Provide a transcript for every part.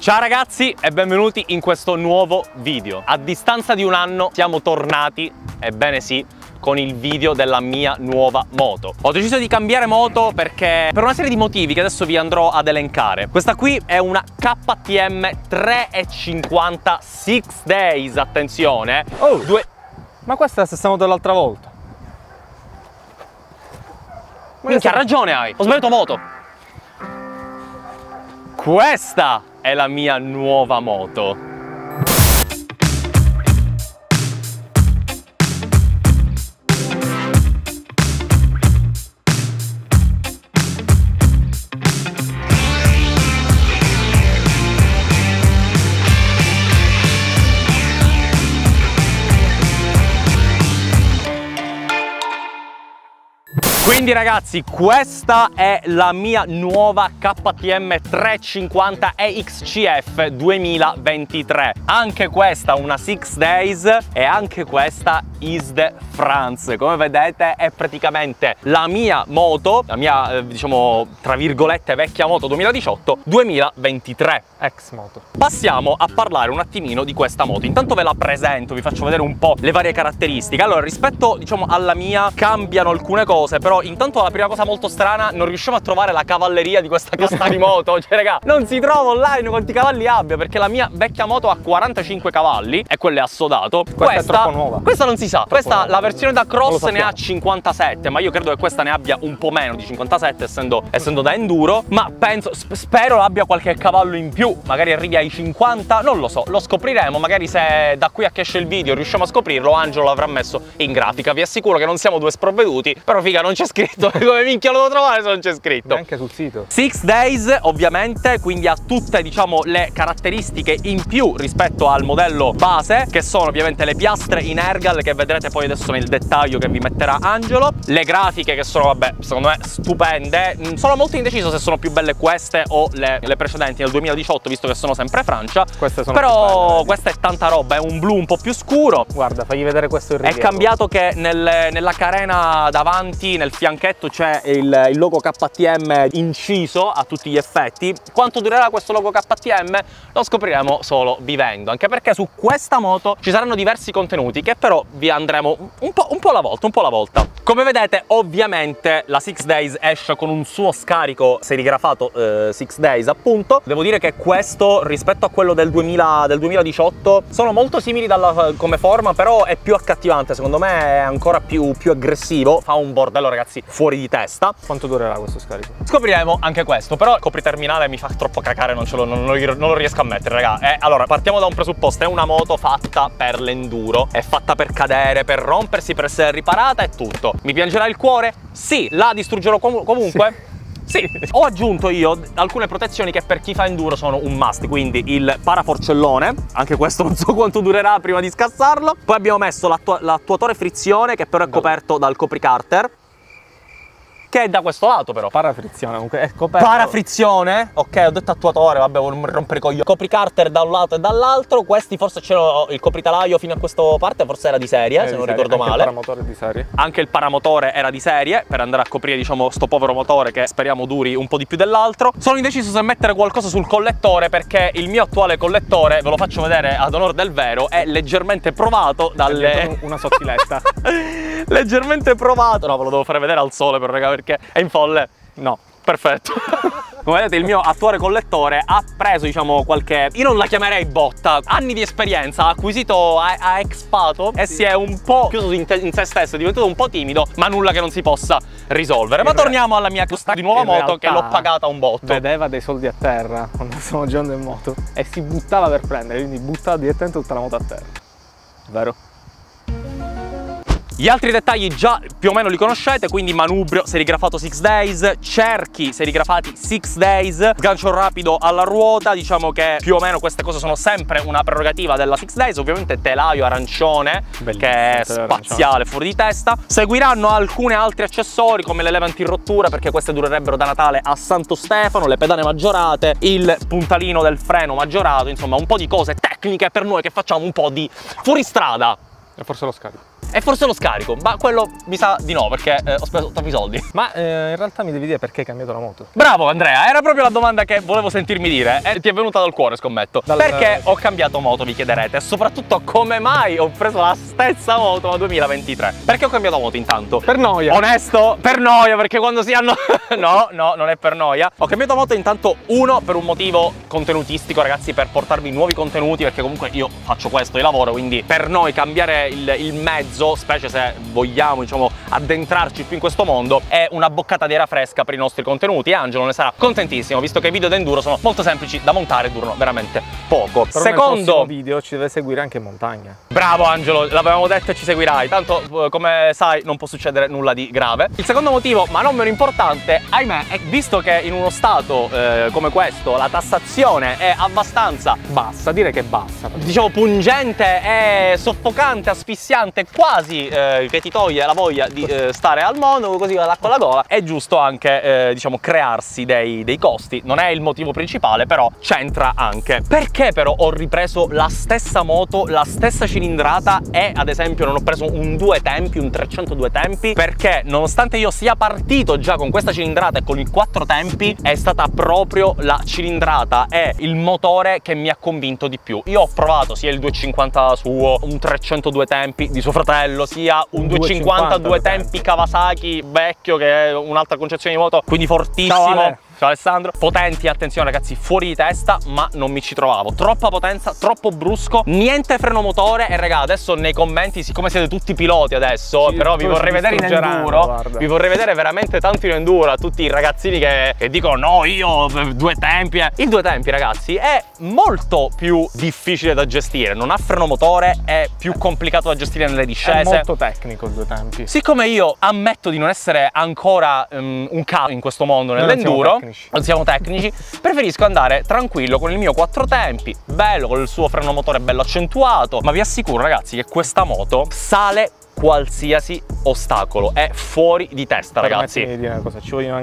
Ciao ragazzi e benvenuti in questo nuovo video. A distanza di un anno siamo tornati, ebbene sì, con il video della mia nuova moto. Ho deciso di cambiare moto perché per una serie di motivi che adesso vi andrò ad elencare. Questa qui è una KTM 350 6 Days, attenzione. Oh, ma questa è la stessa moto dell'altra volta. Minchia, ragione hai, ho sbagliato moto. Questa è la mia nuova moto. Quindi ragazzi, questa è la mia nuova KTM 350 EXCF 2023. Anche questa una 6 Days e anche questa is the France. Come vedete è praticamente la mia moto, la mia diciamo tra virgolette vecchia moto 2018-2023. Ex moto. Passiamo a parlare un attimino di questa moto. Intanto ve la presento, vi faccio vedere un po' le varie caratteristiche. Allora, rispetto diciamo alla mia cambiano alcune cose, però intanto la prima cosa molto strana, non riusciamo a trovare la cavalleria di questa casta di moto. Cioè raga, non si trova online quanti cavalli abbia, perché la mia vecchia moto ha 45 cavalli e quella è assodato. Questa è troppo nuova. Questa non si sa. Questa, nuova. la versione da cross ne ha 57, ma io credo che questa ne abbia un po' meno di 57 essendo da enduro, ma penso, spero abbia qualche cavallo in più, magari arrivi ai 50, non lo so, lo scopriremo, magari se da qui a che esce il video riusciamo a scoprirlo, Angelo l'avrà messo in grafica. Vi assicuro che non siamo due sprovveduti, però figa non c'è scritto, come minchia lo devo trovare se non c'è scritto. Anche sul sito. 6 Days ovviamente, quindi ha tutte diciamo le caratteristiche in più rispetto al modello base, che sono ovviamente le piastre in Ergal che vedrete poi adesso nel dettaglio che vi metterà Angelo, le grafiche che sono vabbè secondo me stupende. Sono molto indeciso se sono più belle queste o le precedenti del 2018, visto che sono sempre Francia. Queste sono però più belle, questa è tanta roba, è un blu un po' più scuro. Guarda, fagli vedere questo in rilievo. È cambiato che nella carena davanti, nel fianchetto, c'è il logo KTM inciso a tutti gli effetti. Quanto durerà questo logo KTM lo scopriremo solo vivendo, anche perché su questa moto ci saranno diversi contenuti che però vi andremo un po' alla volta, Come vedete ovviamente la 6 Days esce con un suo scarico serigrafato 6 Days appunto. Devo dire che questo rispetto a quello del 2018 sono molto simili come forma, però è più accattivante, secondo me è ancora più aggressivo, fa un bordello ragazzi fuori di testa. Quanto durerà questo scarico? Scopriremo anche questo, però il copriterminale mi fa troppo cacare, non lo riesco a mettere raga. Allora partiamo da un presupposto, è una moto fatta per l'enduro, è fatta per cadere, per rompersi, per essere riparata e tutto. Mi piangerà il cuore? Sì. La distruggerò comunque? Sì. Ho aggiunto io alcune protezioni che per chi fa enduro sono un must, quindi il paraforcellone, anche questo non so quanto durerà prima di scassarlo. Poi abbiamo messo l'attuatore frizione che però è coperto dal copricarter, che è da questo lato però. Parafrizione comunque, è coperto. Parafrizione? Ok, ho detto attuatore, vabbè, volevo rompere i coglioni. Copricarter da un lato e dall'altro. Questi forse c'era il copritalaio fino a questa parte, forse era di serie, se non ricordo male. Anche il paramotore di serie. Anche il paramotore era di serie, per andare a coprire, diciamo, sto povero motore che speriamo duri un po' di più dell'altro. Sono indeciso se mettere qualcosa sul collettore, perché il mio attuale collettore, ve lo faccio vedere ad onor del vero, è leggermente provato dalle... Una sottiletta. Leggermente provato. No, ve lo devo fare vedere al sole però raga, perché è in folle. No, perfetto. Come vedete il mio attuale collettore ha preso diciamo qualche, io non la chiamerei botta, anni di esperienza, ha acquisito, ha expato e si è un po' chiuso in se stesso, è diventato un po' timido, ma nulla che non si possa risolvere. Ma torniamo alla mia di nuova moto che l'ho pagata un botto. Vedeva dei soldi a terra quando stavamo girando in moto e si buttava per prendere, quindi buttava direttamente tutta la moto a terra. Vero? Gli altri dettagli già più o meno li conoscete, quindi manubrio serigrafato 6 Days, cerchi serigrafati 6 Days, sgancio rapido alla ruota. Diciamo che più o meno queste cose sono sempre una prerogativa della 6 Days. Ovviamente telaio arancione, bellissimo, che è spaziale, fuori di testa. Seguiranno alcuni altri accessori come le leve antirottura, perché queste durerebbero da Natale a Santo Stefano, le pedane maggiorate, il puntalino del freno maggiorato, insomma un po' di cose tecniche per noi che facciamo un po' di fuoristrada. E forse lo scarico. E forse lo scarico, ma quello mi sa di no, perché ho speso troppi soldi. Ma in realtà mi devi dire perché hai cambiato la moto. Bravo Andrea, era proprio la domanda che volevo sentirmi dire e ti è venuta dal cuore, scommetto. Perché ho cambiato moto, vi chiederete, e soprattutto come mai ho preso la stessa moto nel 2023. Perché ho cambiato moto intanto? Per noia. Onesto, per noia, perché quando si hanno... no, non è per noia. Ho cambiato moto intanto, uno, per un motivo contenutistico, ragazzi, per portarvi nuovi contenuti, perché comunque io faccio questo di lavoro, quindi per noi cambiare il mezzo, specie se vogliamo, diciamo, addentrarci più in questo mondo, è una boccata di aria fresca per i nostri contenuti e Angelo ne sarà contentissimo, visto che i video d'enduro sono molto semplici da montare e durano veramente poco. Però Secondo video ci deve seguire anche in montagna. Bravo Angelo, l'avevamo detto e ci seguirai, tanto come sai non può succedere nulla di grave. Il secondo motivo, ma non meno importante, ahimè, è visto che in uno stato come questo la tassazione è abbastanza Bassa, dire che è bassa. diciamo pungente e soffocante, asfissiante, quasi che ti toglie la voglia di stare al mondo, così con l'acqua alla gola, è giusto anche diciamo crearsi dei costi. Non è il motivo principale, però c'entra anche. Perché però ho ripreso la stessa moto, la stessa cilindrata e ad esempio non ho preso un 2 tempi, un 302 tempi? Perché nonostante io sia partito già con questa cilindrata e con il 4 tempi, è stata proprio la cilindrata e il motore che mi ha convinto di più. Io ho provato sia il 250 suo, un 302 tempi di suo fratello, sia un 250 2 tempi Kawasaki vecchio, che è un'altra concezione di moto, quindi fortissimo. Ciao Alessandro. Potenti, attenzione ragazzi, fuori di testa, ma non mi ci trovavo. Troppa potenza, troppo brusco, niente freno motore. E raga, adesso nei commenti, siccome siete tutti piloti adesso, sì, però vi vorrei vedere in enduro, guarda. Vi vorrei vedere veramente tanto in enduro a tutti i ragazzini che dicono no, io 2 tempi. Il 2 tempi ragazzi è molto più difficile da gestire, non ha freno motore, è più complicato da gestire nelle discese. È molto tecnico il 2 tempi. Siccome io ammetto di non essere ancora un capo in questo mondo nell'enduro, non siamo tecnici, preferisco andare tranquillo con il mio 4 tempi, bello, con il suo freno motore bello accentuato, ma vi assicuro ragazzi che questa moto sale qualsiasi ostacolo, è fuori di testa ragazzi. Permettimi di dire una cosa, ci vogliono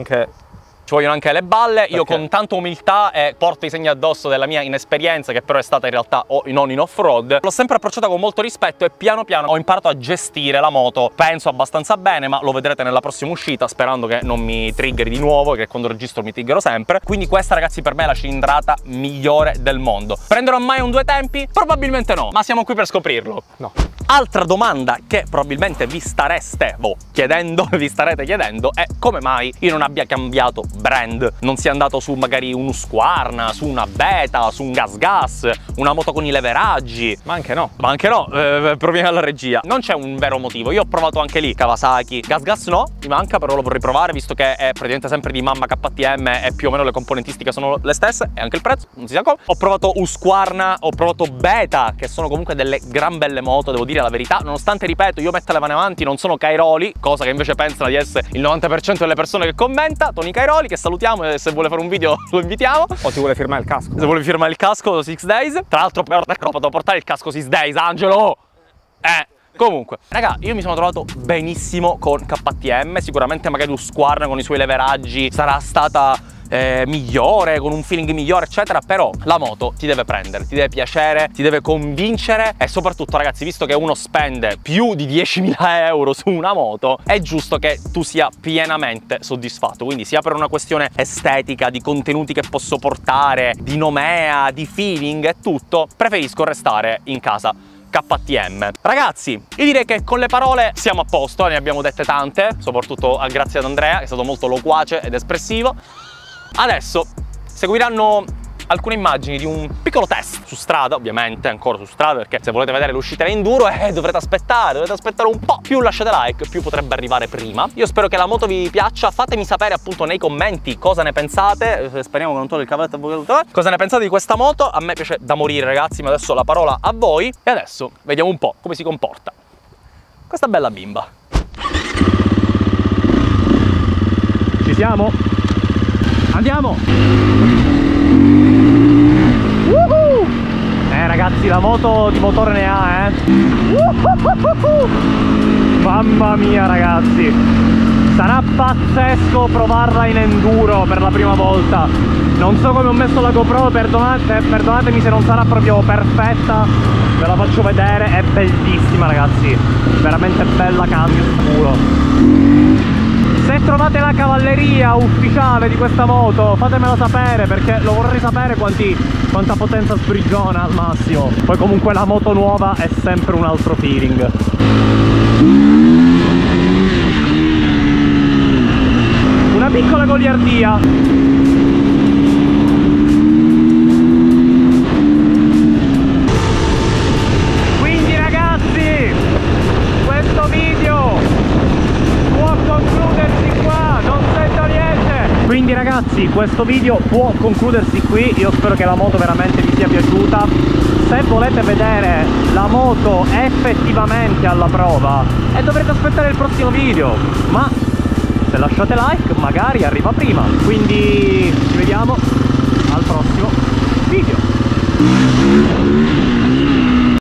anche le balle. Io con tanta umiltà e porto i segni addosso della mia inesperienza, che però è stata in realtà non in off-road, l'ho sempre approcciata con molto rispetto e piano piano ho imparato a gestire la moto, penso abbastanza bene, ma lo vedrete nella prossima uscita, sperando che non mi triggeri di nuovo, che quando registro mi triggero sempre. Quindi questa ragazzi per me è la cilindrata migliore del mondo. Prenderò mai un 2 tempi? Probabilmente no, ma siamo qui per scoprirlo. No. Altra domanda che probabilmente vi starete chiedendo è come mai io non abbia cambiato brand, non sia andato su magari un Husqvarna, su una Beta, su un GasGas, una moto con i leveraggi. Ma anche no, proviene dalla regia. Non c'è un vero motivo, io ho provato anche lì Kawasaki, GasGas no, mi manca, però lo vorrei provare visto che è praticamente sempre di mamma KTM e più o meno le componentistiche sono le stesse e anche il prezzo, non si sa come. Ho provato Husqvarna, ho provato Beta, che sono comunque delle gran belle moto, devo dire la verità, nonostante, ripeto, io metto le mani avanti, non sono Cairoli, cosa che invece pensano di essere il 90% delle persone che commenta. Tony Cairoli, che salutiamo, e se vuole fare un video lo invitiamo. O ti vuole firmare il casco. Se vuole firmare il casco 6 Days. Tra l'altro però potevo portare il casco 6 Days, Angelo! Comunque, raga, io mi sono trovato benissimo con KTM, sicuramente magari Husqvarna con i suoi leveraggi sarà stata migliore, con un feeling migliore eccetera, però la moto ti deve prendere, ti deve piacere, ti deve convincere e soprattutto ragazzi, visto che uno spende più di 10.000 euro su una moto, è giusto che tu sia pienamente soddisfatto, quindi sia per una questione estetica, di contenuti che posso portare, di nomea, di feeling e tutto, preferisco restare in casa KTM. Ragazzi, io direi che con le parole siamo a posto, ne abbiamo dette tante, soprattutto grazie ad Andrea, che è stato molto loquace ed espressivo. Adesso seguiranno alcune immagini di un piccolo test su strada, ovviamente ancora su strada, perché se volete vedere l'uscita in enduro dovrete aspettare un po'. Più lasciate like, più potrebbe arrivare prima. Io spero che la moto vi piaccia, fatemi sapere appunto nei commenti cosa ne pensate, speriamo che non tolga il cavalletto, cosa ne pensate di questa moto. A me piace da morire ragazzi, ma adesso la parola a voi e adesso vediamo un po' come si comporta questa bella bimba. Ci siamo? Andiamo! Ragazzi, la moto di motore ne ha, Mamma mia ragazzi, sarà pazzesco provarla in enduro per la prima volta. Non so come ho messo la GoPro, perdonatemi se non sarà proprio perfetta, ve la faccio vedere, è bellissima ragazzi, veramente bella cambio culo. Se trovate la cavalleria ufficiale di questa moto fatemelo sapere, perché lo vorrei sapere quanta potenza sprigiona al massimo. Poi comunque la moto nuova è sempre un altro feeling. Una piccola goliardia. Quindi ragazzi, questo video può concludersi qui, io spero che la moto veramente vi sia piaciuta. Se volete vedere la moto effettivamente alla prova dovrete aspettare il prossimo video, ma se lasciate like magari arriva prima. Quindi ci vediamo al prossimo video.